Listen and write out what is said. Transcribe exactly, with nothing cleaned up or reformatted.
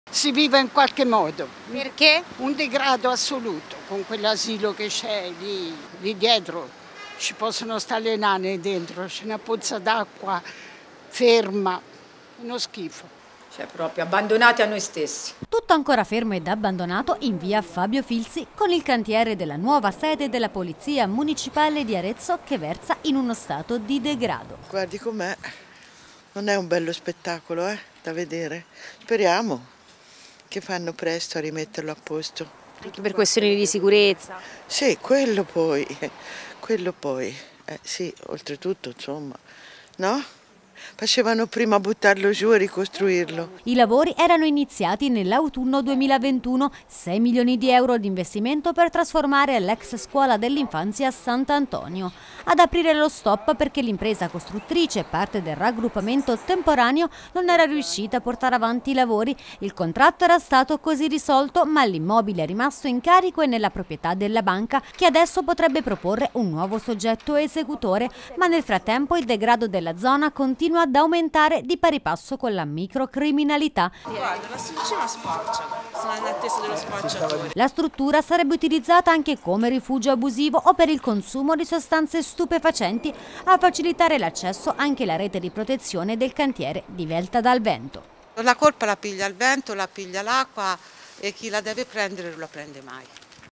Si vive in qualche modo. Perché? Un degrado assoluto con quell'asilo che c'è lì, lì dietro. Ci possono stare le nane dentro, c'è una pozza d'acqua ferma, uno schifo. Cioè proprio abbandonati a noi stessi. Tutto ancora fermo ed abbandonato in via Fabio Filzi con il cantiere della nuova sede della Polizia Municipale di Arezzo che versa in uno stato di degrado. Guardi com'è, non è un bello spettacolo eh, da vedere. Speriamo che fanno presto a rimetterlo a posto. Anche per questioni di sicurezza? Sì, quello poi, quello poi, eh, sì, oltretutto insomma, no? Facevano prima buttarlo giù e ricostruirlo. I lavori erano iniziati nell'autunno duemilaventuno, sei milioni di euro di investimento per trasformare l'ex scuola dell'infanzia Sant'Antonio. Ad aprire lo stop perché l'impresa costruttrice, parte del raggruppamento temporaneo, non era riuscita a portare avanti i lavori. Il contratto era stato così risolto, ma l'immobile è rimasto in carico e nella proprietà della banca, che adesso potrebbe proporre un nuovo soggetto esecutore, ma nel frattempo il degrado della zona continua ad aumentare di pari passo con la microcriminalità. Guarda, la struttura spaccia, sono in attesa dello spacciatore. La struttura sarebbe utilizzata anche come rifugio abusivo o per il consumo di sostanze stupefacenti, a facilitare l'accesso anche la rete di protezione del cantiere divelta dal vento. La colpa la piglia il vento, la piglia l'acqua e chi la deve prendere non la prende mai.